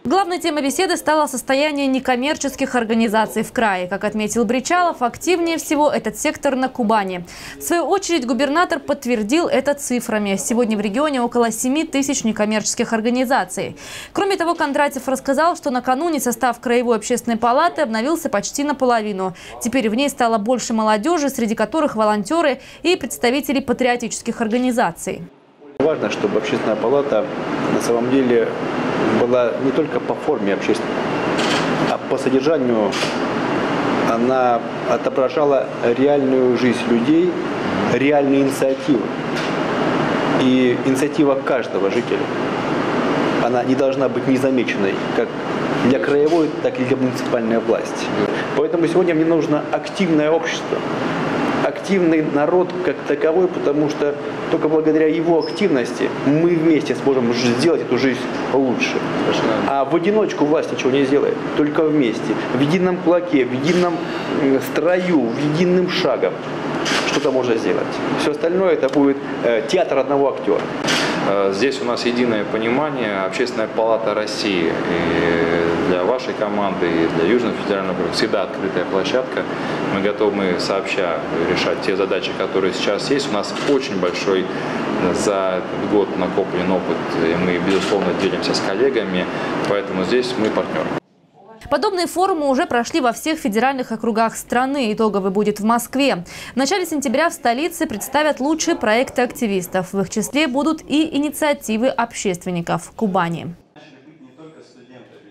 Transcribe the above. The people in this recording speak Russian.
Главной темой беседы стало состояние некоммерческих организаций в крае. Как отметил Бричалов, активнее всего этот сектор на Кубани. В свою очередь губернатор подтвердил это цифрами. Сегодня в регионе около 7 тысяч некоммерческих организаций. Кроме того, Кондратьев рассказал, что накануне состав Краевой общественной палаты обновился почти наполовину. Теперь в ней стало больше молодежи, среди которых волонтеры и представители патриотических организаций. Важно, чтобы общественная палата на самом деле была не только по форме общественной, а по содержанию она отображала реальную жизнь людей, реальные инициативы. И инициатива каждого жителя, она не должна быть незамеченной как для краевой, так и для муниципальной власти. Поэтому сегодня мне нужно активное общество. Активный народ как таковой, потому что только благодаря его активности мы вместе сможем сделать эту жизнь лучше. А в одиночку власть ничего не сделает, только вместе, в едином кулаке, в едином строю, в единым шагом что-то можно сделать. Все остальное это будет театр одного актера. Здесь у нас единое понимание. Общественная палата России и для вашей команды, и для Южного федерального округа всегда открытая площадка. Мы готовы сообща решать те задачи, которые сейчас есть. У нас очень большой за этот год накоплен опыт, и мы, безусловно, делимся с коллегами, поэтому здесь мы партнеры. Подобные форумы уже прошли во всех федеральных округах страны. Итоговый будет в Москве. В начале сентября в столице представят лучшие проекты активистов. В их числе будут и инициативы общественников Кубани.